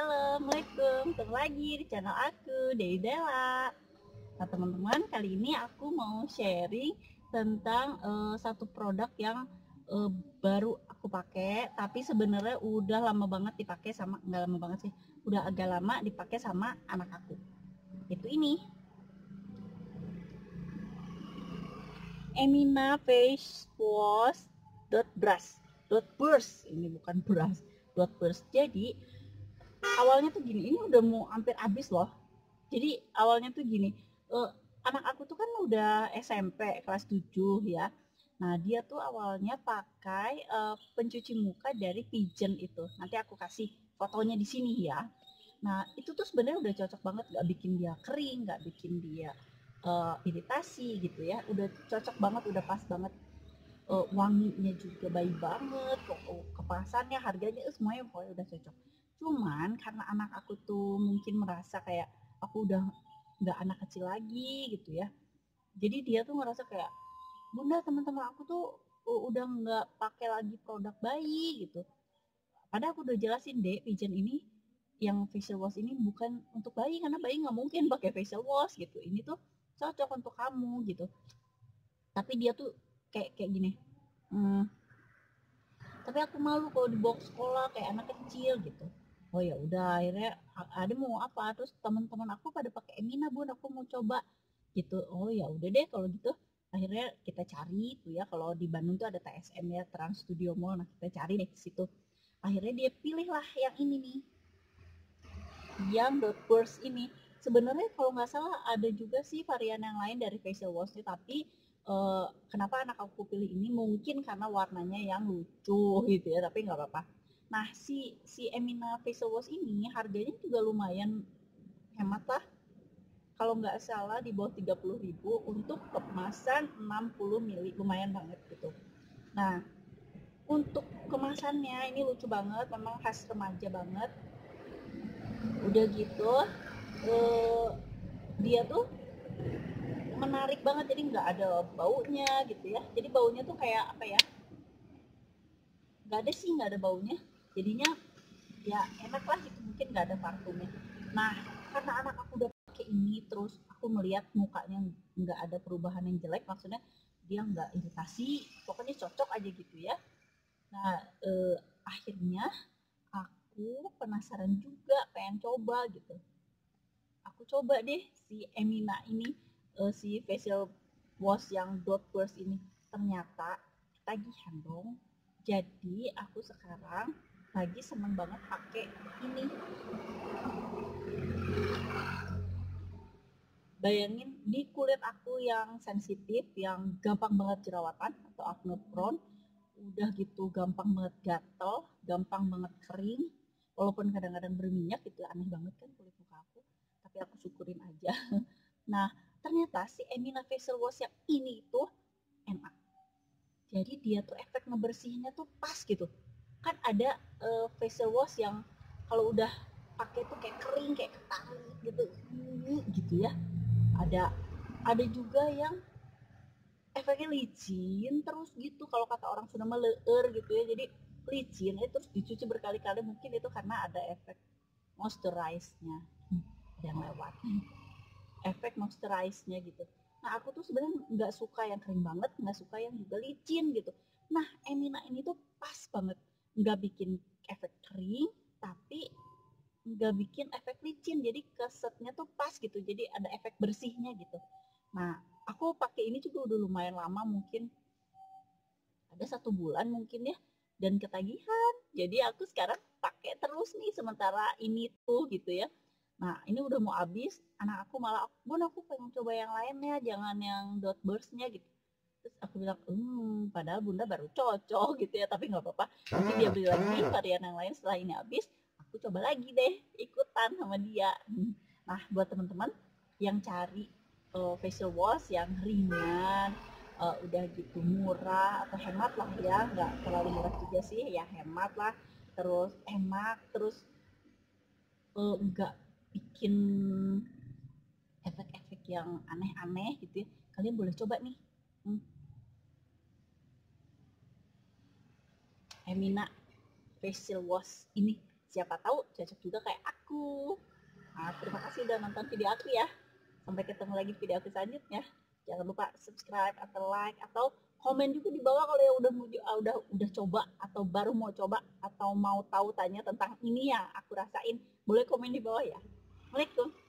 Assalamualaikum, ketemu lagi di channel aku, Dewi Della. Nah teman-teman, kali ini aku mau sharing tentang satu produk yang baru aku pakai, tapi sebenarnya udah lama banget dipakai sama, nggak lama banget sih, udah agak lama dipakai sama anak aku. Itu ini, Emina Face Wash dot burst. Ini bukan brush, dot burst. Jadi awalnya tuh gini, ini udah mau hampir habis loh. Jadi awalnya tuh gini, anak aku tuh kan udah SMP kelas 7 ya. Nah dia tuh awalnya pakai pencuci muka dari Pigeon itu. Nanti aku kasih fotonya di sini ya. Nah itu tuh sebenarnya udah cocok banget, nggak bikin dia kering, nggak bikin dia iritasi gitu ya. Udah cocok banget, udah pas banget. Wanginya juga baik banget, kemasannya, harganya, semuanya pokoknya udah cocok. Cuman karena anak aku tuh mungkin merasa kayak aku udah nggak anak kecil lagi gitu ya, jadi dia tuh ngerasa kayak, bunda, teman-teman aku tuh udah nggak pakai lagi produk bayi gitu. Padahal aku udah jelasin, deh, Pigeon ini yang facial wash ini bukan untuk bayi, karena bayi nggak mungkin pakai facial wash gitu, ini tuh cocok untuk kamu gitu. Tapi dia tuh kayak gini, tapi aku malu kalau dibawa ke sekolah kayak anak kecil gitu. Oh ya udah, akhirnya ada mau apa, terus teman-teman aku pada pakai Emina, bun, aku mau coba gitu. Oh ya udah deh kalau gitu, akhirnya kita cari tuh ya, kalau di Bandung tuh ada TSM ya, Trans Studio Mall. Nah kita cari deh ke situ, akhirnya dia pilih lah yang ini nih, yang dot burst ini. Sebenarnya kalau nggak salah ada juga sih varian yang lain dari facial wash, tapi kenapa anak aku pilih ini, mungkin karena warnanya yang lucu gitu ya, tapi nggak apa-apa. Nah si Emina facial wash ini harganya juga lumayan hemat lah, kalau nggak salah di bawah 30.000 untuk kemasan 60 ml, lumayan banget gitu. Nah untuk kemasannya ini lucu banget, memang khas remaja banget. Udah gitu dia tuh menarik banget, jadi nggak ada baunya gitu ya. Jadi baunya tuh kayak apa ya, nggak ada sih, nggak ada baunya, jadinya ya enak lah gitu, mungkin nggak ada parfumnya. Nah karena anak aku udah pakai ini, terus aku melihat mukanya nggak ada perubahan yang jelek, maksudnya dia nggak iritasi, pokoknya cocok aja gitu ya. Nah akhirnya aku penasaran juga, pengen coba gitu. Aku coba deh si Emina ini, si facial wash yang dot burst ini. Ternyata ketagihan dong. Jadi aku sekarang lagi seneng banget pakai ini. Bayangin, di kulit aku yang sensitif, yang gampang banget jerawatan atau acne prone, udah gitu gampang banget gatel, gampang banget kering, walaupun kadang-kadang berminyak gitu, aneh banget kan kulit muka aku, tapi aku syukurin aja. Nah ternyata si Emina facial wash yang ini tuh enak, jadi dia tuh efek ngebersihinnya tuh pas gitu. Kan ada facial wash yang kalau udah pakai tuh kayak kering, kayak ketarik gitu, gitu ya. Ada juga yang efeknya licin terus gitu, kalau kata orang sudah meleer gitu ya, jadi licin terus dicuci berkali-kali, mungkin itu karena ada efek moisturize-nya yang lewat, efek moisturize-nya gitu. Nah aku tuh sebenarnya nggak suka yang kering banget, nggak suka yang juga licin gitu. Nah Emina ini tuh pas banget, nggak bikin efek kering, tapi nggak bikin efek licin, jadi kesetnya tuh pas gitu, jadi ada efek bersihnya gitu. Nah aku pakai ini juga udah lumayan lama, mungkin ada 1 bulan mungkin ya, dan ketagihan, jadi aku sekarang pakai terus nih sementara ini tuh gitu ya. Nah ini udah mau habis, anak aku malah, bun aku pengen coba yang lainnya, jangan yang dot burstnya gitu. Terus aku bilang, padahal bunda baru cocok gitu ya, tapi nggak apa-apa, nanti dia beli lagi varian yang lain setelah ini habis, aku coba lagi deh ikutan sama dia. Nah buat teman-teman yang cari facial wash yang ringan, udah gitu murah atau hemat lah ya, nggak terlalu murah juga sih ya, hemat lah, terus enak, terus nggak bikin efek-efek yang aneh-aneh gitu ya, kalian boleh coba nih. Emina facial wash ini Siapa tahu cocok juga kayak aku. Nah, terima kasih udah nonton video aku ya. Sampai ketemu lagi video aku selanjutnya. Jangan lupa subscribe atau like atau komen juga di bawah kalau yang udah coba atau baru mau coba atau mau tahu tanya tentang ini yang aku rasain. Boleh komen di bawah ya. Assalamualaikum.